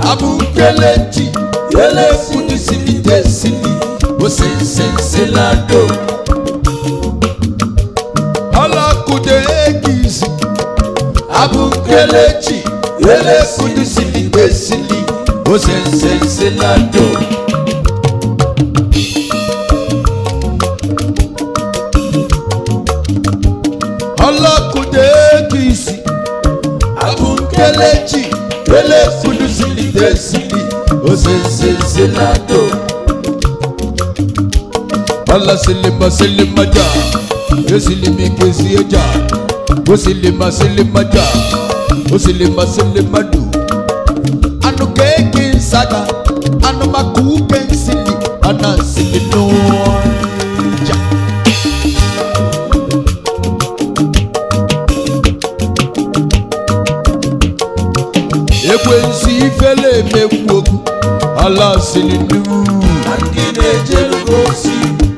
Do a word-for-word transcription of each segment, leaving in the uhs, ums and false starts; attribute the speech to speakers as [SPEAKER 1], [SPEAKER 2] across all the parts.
[SPEAKER 1] Abukelechi, ele fudu sili desili, osensenselado. Ala kude ekisi. Abukelechi, ele fudu sili desili, osensenselado. Ala kude ekisi. Abukelechi, ele fudu sili desili, osensenselado. Allah silima silima ja, yosilimi kesi ja, osilima silima ja, osilima silima du. Anu keki saga, anu maku kensili, ana silino ja. Ekwensi fele mekwoku, Allah silinu. Andine jelugosi.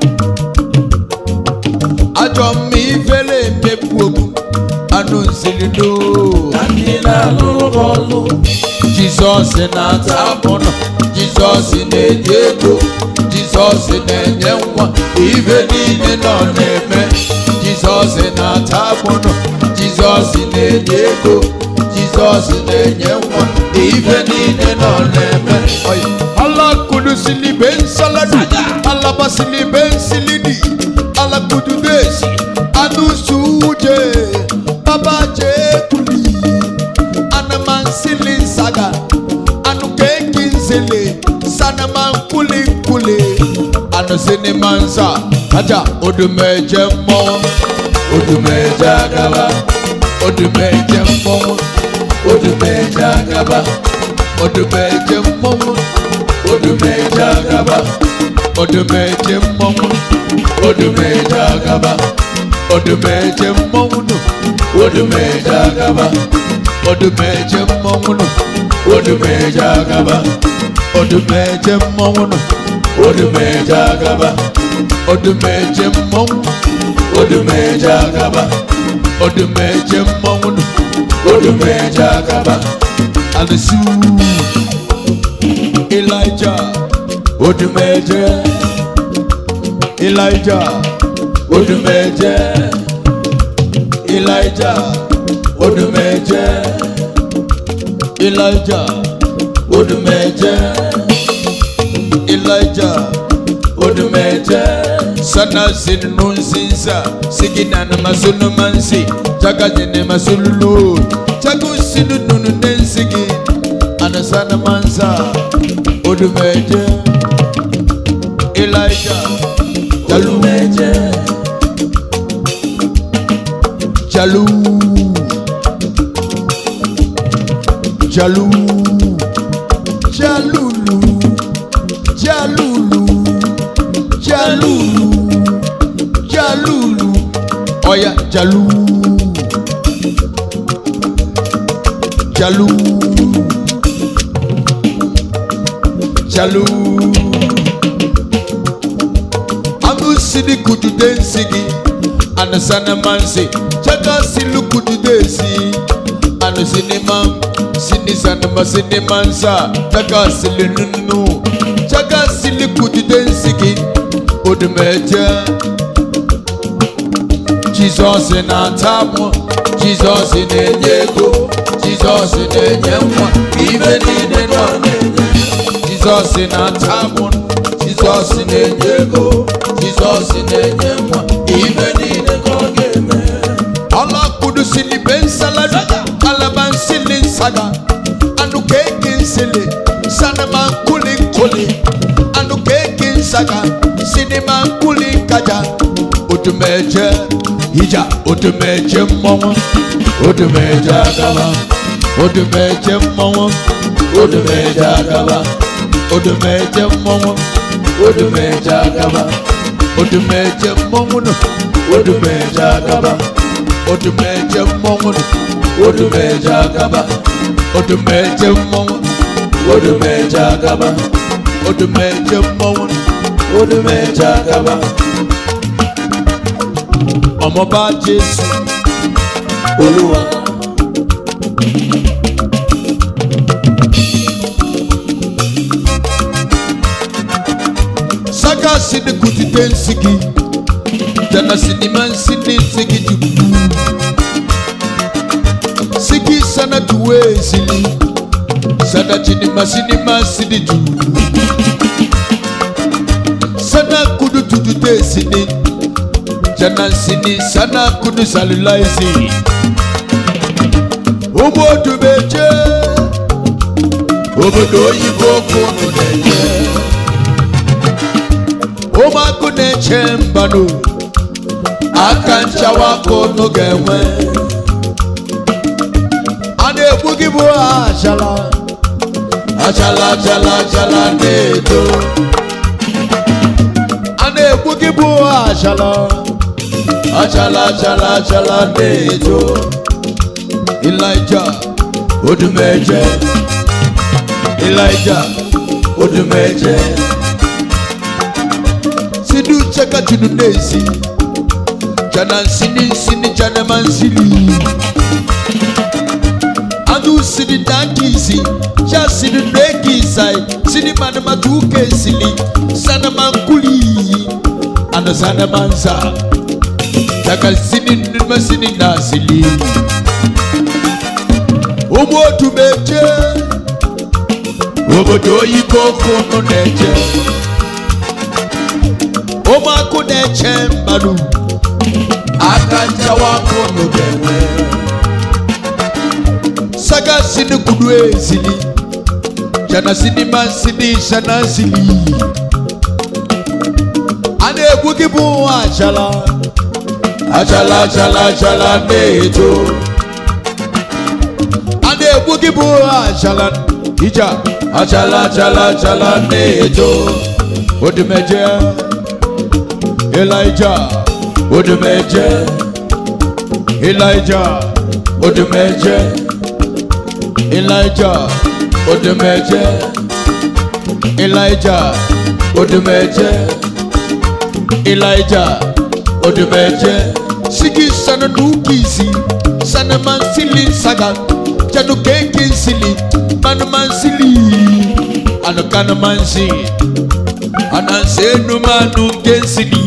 [SPEAKER 1] Ajo mi fele mekwoku, anu silinu. Andina lulubolu. Jesus na tabono, Jesus ne jego, Jesus ne nyenwa, ive ni no neme. Jesus na tabono, Jesus ne jego, Jesus ne nyenwa, ive ni no neme. Allah kudu sili ben saladu, Allah basili ben silidi, Allah kudu desi, anu suje, baba je kuli. Anaman silin saga, anu kekin zele, sanaman kuli kuli, anu sini manza, aja odume jemo, odume jagaba, odume jemo, odume jagaba, odume jemo, odume jagaba, odume jemo, odume jagaba, odume jemo, odume jagaba. Odumeje mawuno, odumeje agaba, odumeje mawuno, odumeje agaba, odumeje mawuno, odumeje agaba, odumeje mawuno, odumeje agaba. Alisu Elijah, odumeje Elijah, odumeje Elijah. Odumeje Elijah, Odumeje Elijah, Odumeje sana sinu sinsa sigina na masunu mansi chaka jene masululu chaku sinu nunu nensigi anasana mansa. Odumeje Elijah, Odumeje Jalu Jalu, Jalulu, Jalulu, Jalulu, Jalulu, Oya Jalu, Jalu, Jalu. Amu sidi kudu densigi, anasana mansi, chaka silu kudu densi, anu sinimam. Sini sana masini mansa, chaka sili nunu, chaka sili kudu densigi, odumeje. Jesus na tamu, Jesus ne nyego, Jesus ne nyemwa, ive ni ne none. Jesus na tamu, Jesus ne nyego, Jesus ne nyemwa, ive ni ne none. Allah kudu sili ben saladu, Allah ban sili saga, anu kekin sili, sanaman kuli kuli, anu kekin saga, sinima kuli kaja. Odumeje Ija, Odumeje mama, Odumeje agaba, Odumeje mama, Odumeje agaba, Odumeje mama, Odumeje agaba, Odumeje mama, Odumeje agaba, Odumeje mama, Odumeje agaba, Odumeje mama, Odumeje agaba, Odumeje mama, Odumeje agaba. Ọmọ bá Jésù Olúwa. Saga sini kutiten sigi Jana sini man sini sigi jubu Sigi sana tuwe sini Sana chini masini masini jubu Sana kudu tutute sini Jana sini sana kudu salulai sini Obo tu beche Obo do yibo kono neche Oma kune chembano Akancha wako no gewe Ane bugi bua achala Achala achala achala neto Ane bugi bua achala Achala achala achala neto Elijah Odumeje Elijah Odumeje Sidu chaka chunu nezi Jana sini sini jana mansili Adu sini dankisi Ja sini neki sai Sini mana matuke sili Sana mankuli Ano sana mansa Chaka sini nima sini nasili Obo tu meje Obo do yi koko no neje Oma kune chembanu Akancha wako no gewe Saga sini kudwe sili Jana sini man sini shana sili Ane bugibu achala Achala achala achala neto Ane bugibu achala Ija achala achala achala neto Odumeje Elijah Odumeje Elijah Odumeje Elijah Odumeje Elijah Odumeje Elijah Odumeje Sigi sana nukisi Sana mansili saga Janu keke sili Manu mansili Ano kana mansi Anansenu manu gensili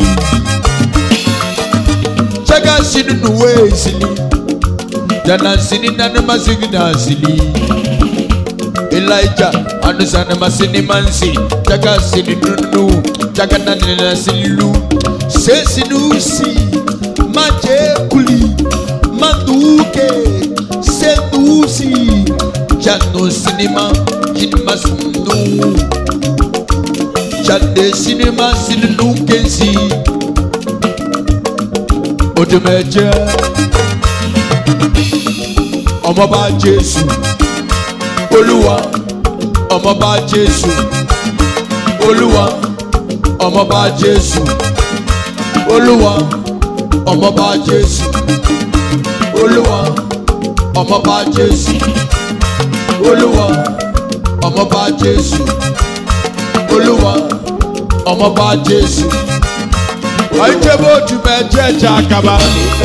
[SPEAKER 1] Chaga sinu nuwe sili Jana sini nana masigi na sili Elijah anu sana masini mansi Chaga sini nunu Chaga nana silu Se sinu si Maje kuli Manduke Se nusi Jano sinima Jinma sinu Chande sinema sinu kensi Odumeje Ọmọba Jésù Olúwa Ọmọba Jésù Olúwa Ọmọba Jésù Olúwa Ọmọba Jésù Olúwa Ọmọba Jésù Olúwa Ọmọba Jésù Olúwa Ọmọba Jésù Ajebo tumeje jakaba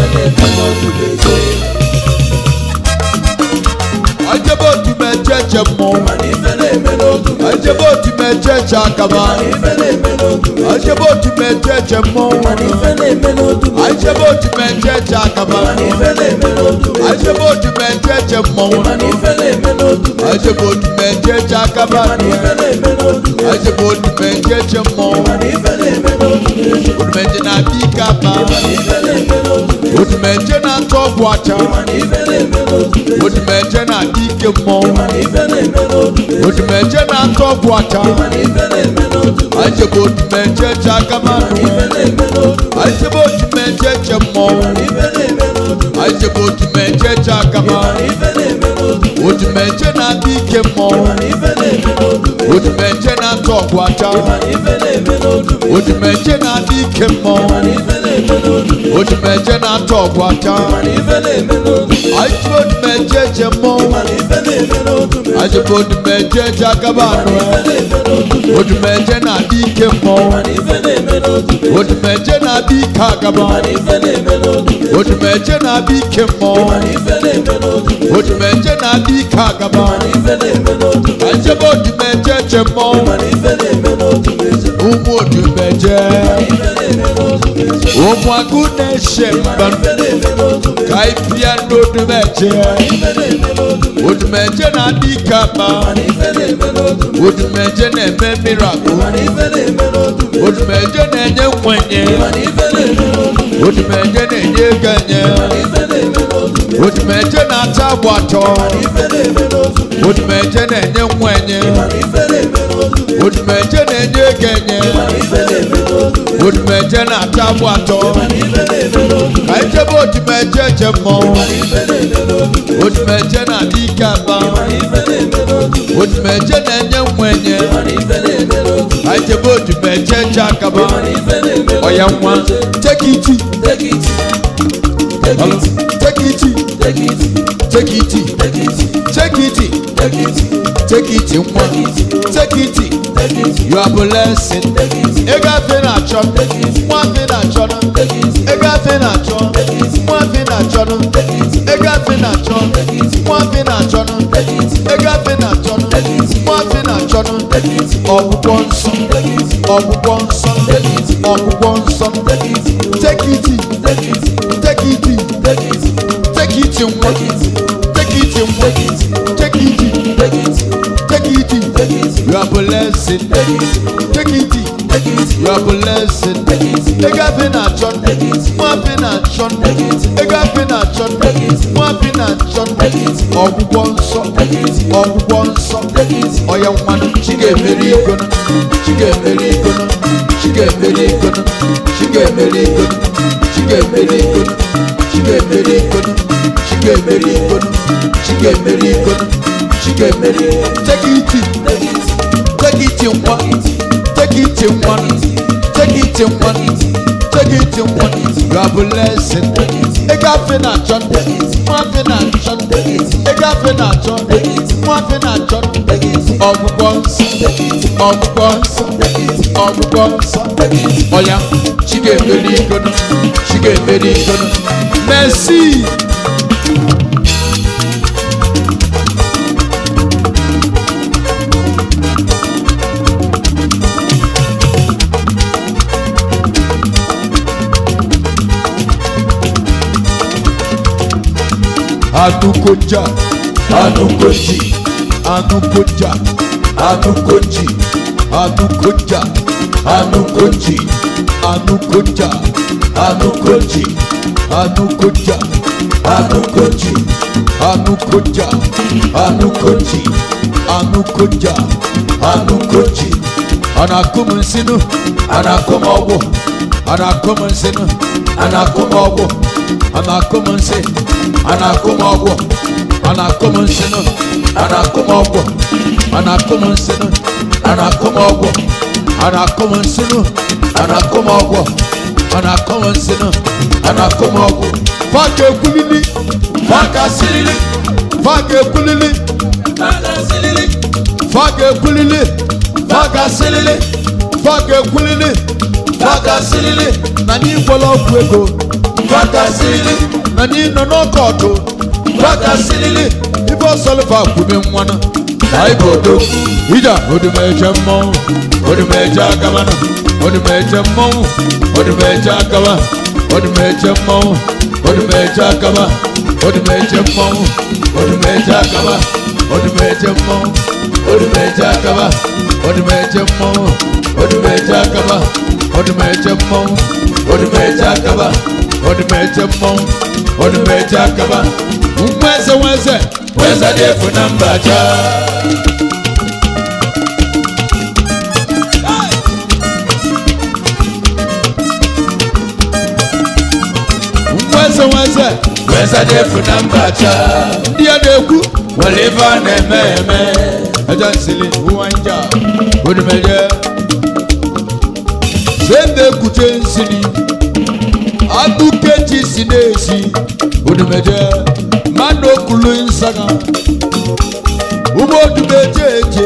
[SPEAKER 1] Ajebo tumeje jemo Ajebo tumeje jakaba Ajebo tumeje jemo Ajebo tumeje jakaba Ajebo tumeje jemo Ajebo tumeje jakaba Ajebo tumeje jemo Odumeje na bikaba Odumeje na togwacha Odumeje na ikemo Odumeje na togwacha Ajebo odumeje jakaba Ajebo odumeje jemo Ajebo odumeje jakaba Odumeje na ikemo Odumeje na togwacha Odumeje na ikemo Odumeje na togwacha Ajebo odumeje jemo Ajebo odumeje jakaba Odumeje na ikemo Odumeje na bikagaba Odumeje na bikemo Odumeje na bikagaba Ajebo odumeje jemo ụmụ odumeje ụmụ agụ na-eche mba ka ịpịa n'odumeje odumeje na-adị ka mma odumeje na-eme miracle odumeje na-enye nkwenye odumeje na-enye ganye odumeje na-ata agba atọ odumeje na-enye nkwenye odumeje na-enye ganye odumeje na-ata agba atọ ka ijebe odumeje je mmọnwụ odumeje na-adị ike aba odumeje na-enye nkwenye ka ijebe odumeje je akaba ọya nwa take it take it take it take it take it take it take it nwa take it you are blessed ega fe na chọ nwa fe na chọ ega fe na chọ nwa fe na chọ ega fe na chọ nwa fe na chọ ega fe na chọ nwa fe na chọ ọgwụgwọ nsọ ọgwụgwọ nsọ ọgwụgwọ nsọ take it take it take it take it nwa take it nwa take it take it take it you are blessed take it you are blessed ega fe na chọ nwa fe na chọ ega fe na chọ nwa fe na chọ ọgwụgwọ nsọ ọgwụgwọ nsọ ọya nwanụ chi ga-emeri igono chi ga-emeri igono chi ga-emeri igono chi ga-emeri igono chi ga-emeri igono chi ga-emeri igono chi ga-emeri igono chi ga-emeri igono chi ga-emeri take it take it nwa take it nwa take it nwa take it nwa you are blessed ega fe na chọ nwa fe na chọ ega fe na chọ nwa fe na chọ ọgwụgwọ nsọ ọgwụgwọ nsọ ọgwụgwọ nsọ ọya chi ga-emeri igono chi ga-emeri igono merci anukoja anukoji anukoja anukoji anukoja anukoji anukoja anukoji anukoja anukoji anukoja anukoji anukoja anukoji anakum nsinu anakum ọgwụ anakum nsinu anakum ọgwụ anakum nsi anakum ọgwụ anakum nsinu anakum ọgwụ anakum nsinu anakum ọgwụ anakum nsinu anakum ọgwụ anakum nsinu anakum ọgwụ faka ekwulili faka silili faka ekwulili faka silili faka ekwulili faka silili faka ekwulili faka silili na ni gwọrọ ọgwụ ego faka silili na ni nọ n'ọkọọdụ faka silili ife ọsọlụfa kwume nwanụ aibodo ija odumeje mmọnwụ odumeje agabana odumeje mmọnwụ odumeje agaba odumeje mmọnwụ odumeje agaba odumeje mmọnwụ odumeje agaba odumeje mmọnwụ odumeje agaba odumeje mmọnwụ odumeje agaba odumeje mmọnwụ odumeje agaba odumeje mmọnwụ odumeje agaba mweze mweze mweze defu namba ja mweze mweze mweze defu namba ja ndiye deku waliva nememe ajansili uwanja odumeje sende kute nsili adukeji sinesi odumeje mano kulu insana ubo odumeje eje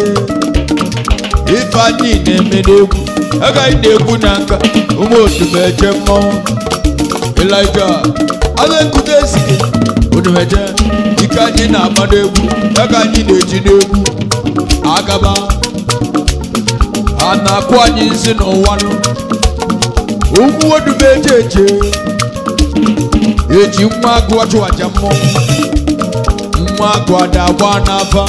[SPEAKER 1] ifani nemedegu aga idegu nanga ubo odumeje mo Elijah abe kute sike odumeje ikanyi na amadegu aga nyi neji negu agaba anakụ anyị nsi n'ụwa nụ ụmụ odume eje eje eji nwa agụ achụ aja mmọnwụ nwa agụ ada agba n'afa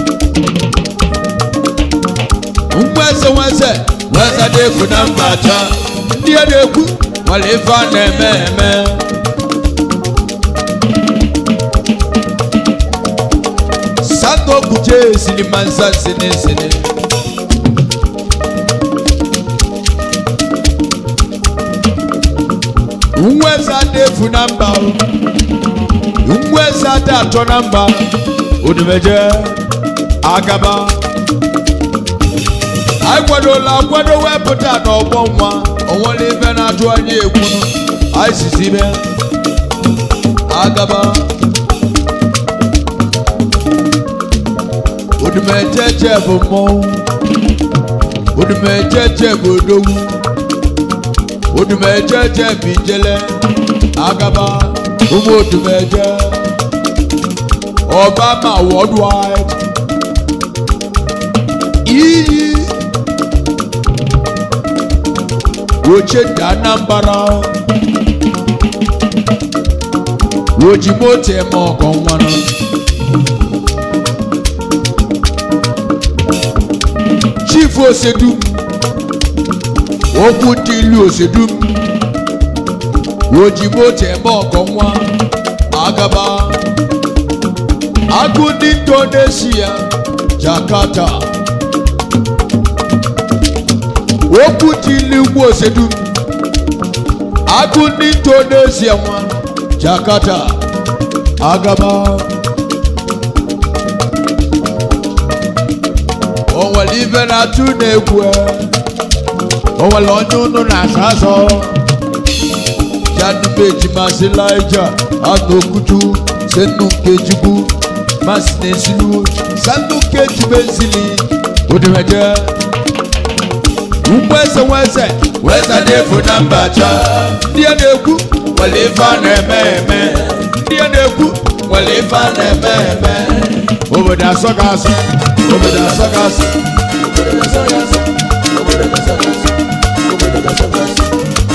[SPEAKER 1] nwa eze nwa eze nwa eze na-ekwu na mba acha ndị a na-ekwu nwere ife a na-eme eme Santo Buje sinimansa sini sini Unweza defu namba Unweza dato namba Udumeje Agaba Aigwado la gwado weputa na obonwa Onwale ife na atuwa nye ekunu Aisisibe Agaba Udumejeje bumo Udumejeje budowu Udumejeje bijele Agaba Umu udumeje Obama worldwide Iyi Woche Anambra Wojimote moko nwana Chief Osedum Okwutilu Osedum Wojimote moko nwa Agaba Agudi Indonesia Jakarta Okwutilu Osedum Agudi Indonesia nwa Jakarta Agaba Onwere ife na-atụ na-egwu Onwere onye unu na-asaso Janube Masi Laija Anokutu Senu Nkejigbu Masi Nesilu Sanu Nkejigbu Nsili Udumeje Umweze weze Weze defu na mbacha Ndiye na-ekwu Nwere ife a na-eme eme Ndiye na-ekwu Nwere ife a na-eme eme Obodo asọ ga asọ Obodo asọ ga asọ Obodo asọ ga asọ Obodo asọ ga asọ Obodo asọ ga asọ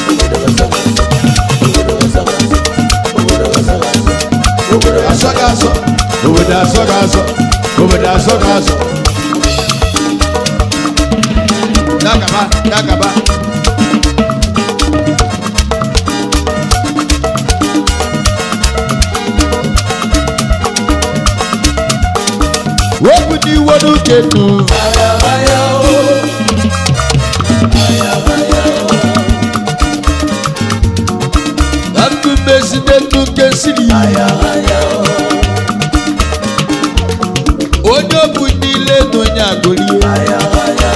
[SPEAKER 1] Obodo asọ ga asọ Obodo asọ ga asọ Obodo asọ ga asọ Obodo asọ ga asọ Dagaba Dagaba Wobudi wodu ketu aya aya o aya aya o Aku president kesili aya aya o Ojo bunile no nyagoli aya aya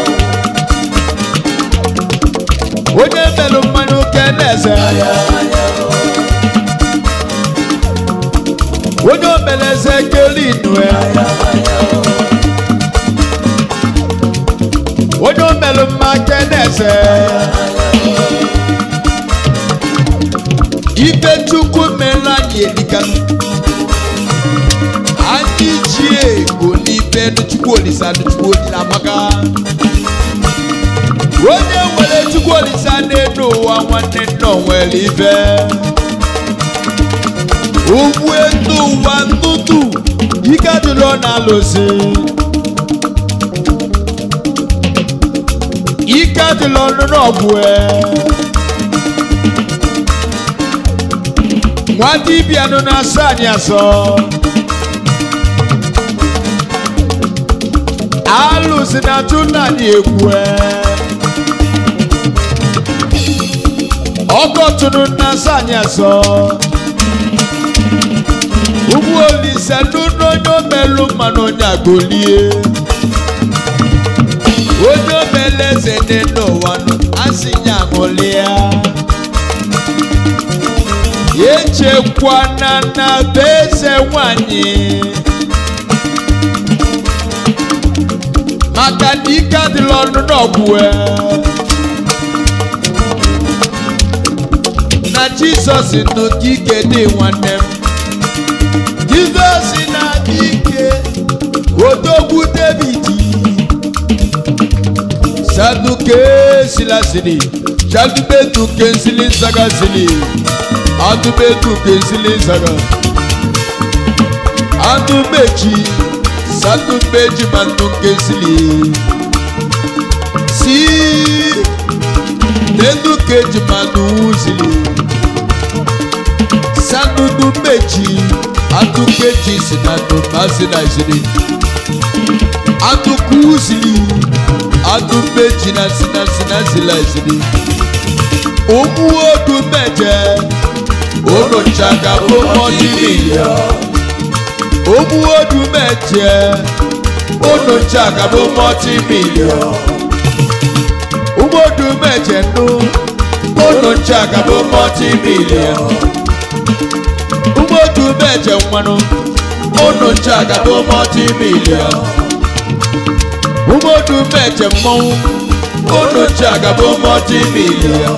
[SPEAKER 1] o Ojo melu manu kenese aya aya o Ojo meleze keli nwe aya Ojo melu makenese Ibe chukwu mela yelikanu Ani jie go nibe chukwu olisa chukwu olila maka Onye wele chukwu olisa neno wa nwanne no nwere ibe Uwe tu wa ntutu Ika dilo na lose Ika dilo no bwe Mwati biano na sanya so Alu sinatuna ni ekwe Oko tunu na sanya so Ubu olisa nuno nyo melu mano nyagolie Ojo meleze neno wano asinya molia Yeche kwana na beze wanyi Makadika dilono nobwe Na Jesus no kike de wanem Jesus na kike Odogu David kesila sini jadubetu kesili saga sini adubetu kesili saga adubeji sadubeji mantu kesili si dedu keji mantu sili sadubeji adukeji sinadu masina sini adukusili adubeji na sina sina sila sini omu odu meje ono chaga bo multi-million omu odu meje ono chaga bo multi-million omu odu meje no ono chaga bo multi-million omu odu meje nwanu ono chaga bo multi-million omu odu meje mo ono chaga bo multi-million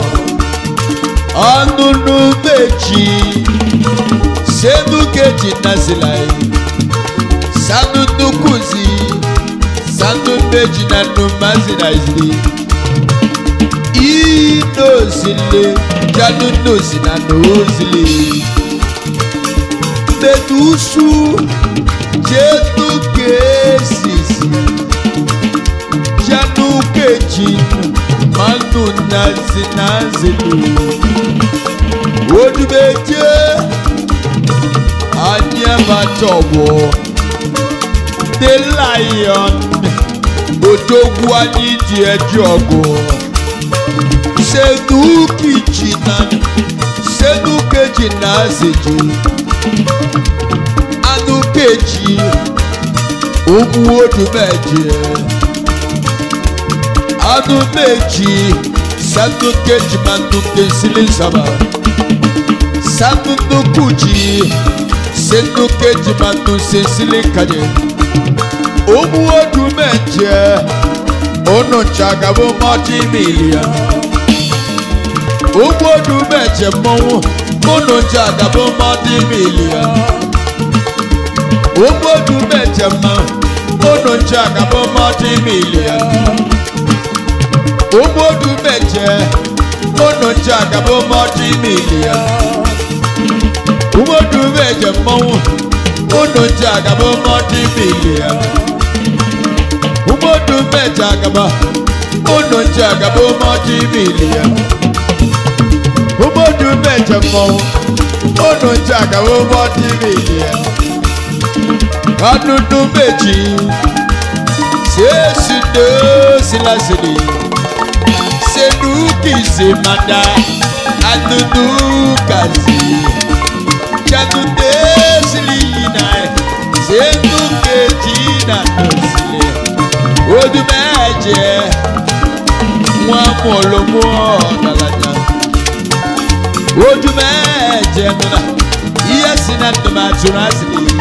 [SPEAKER 1] Anunu beji Senu keji nasilai Sanu nukuzi Sanu beji na numazina izli Ino zile Janu nuzi na nuzili Medusu Jenu kesisi Janu keji Manu nazi nazili Odubeje Anyabatowo The lion Odogwu anyi di ejogo Senu kichina Senu keji nazeji Anu keji Ogu odubeje Anu meji Sanu keji manu kesili saba Sanu nukuji Senu keji manu sesili kaje Omu odu meje Ono chaga bo multi-million Omu odu meje mo Ono chaga bo multi-million Omu odu meje mo Ono chaga bo multi-million Omu odu meje Ono chaga bo multi-million Umodu meje mo Ono chaga bo multi-million Umodu meje agaba Ono chaga bo multi-million Umodu meje mo Ono chaga bo multi-million Anudu meji Sesi do silasili Senu kisi manda Anudu kazi Janu desilina Senu keji na dosile Odu meje Mwa molomo dalanya Odu meje nuna Iya sinatuma tunasili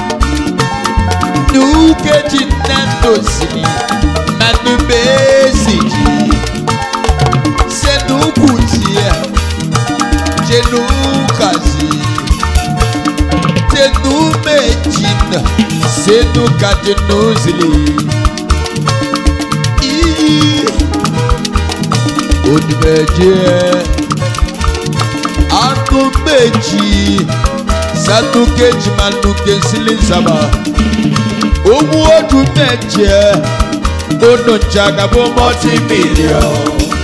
[SPEAKER 1] Nu keji na dosili Manu besiji Senu kutia Jenu kazi Senu mejina Senu katenu zili Ii Odu meje Anu meji Sanu keji manu kesili saba Omu odu meje Ono chaga bo multi-million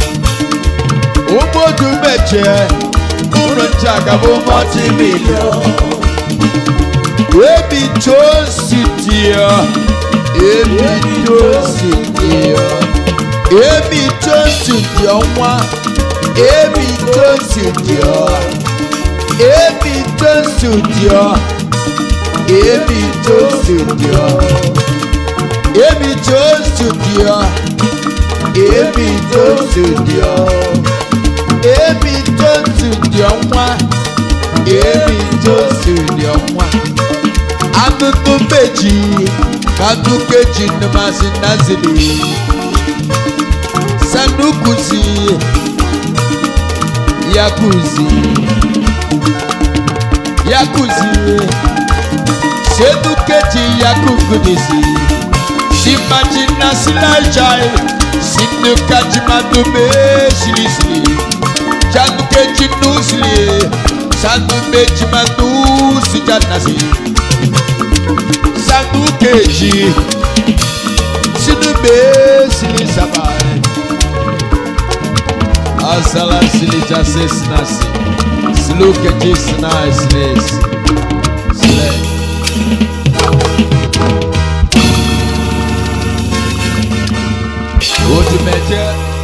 [SPEAKER 1] Omu odu meje Ono chaga bo multi-million Ebi to sitia Ebi to sitia Ebi to sitia Mwa Ebi to sitia Ebi to sitia Ebi to sitia Ebi to sitia Ebi to sitia Ebi to sitia Mwa Ebi to sitia Mwa Anutu beji Kadu keji numasi nazili Sanukuzi Yakuzi Yakuzi Senu keji yakukudisi Simajina silajai Sanu kajimando me sili sili. Sanu kejinu sili. Sanu mejimando sijanasi. Sanu keji. Sinu me sili sabare. Asala sili jase sinasi. Silu keji sinasi sinasi. Sile. Outro média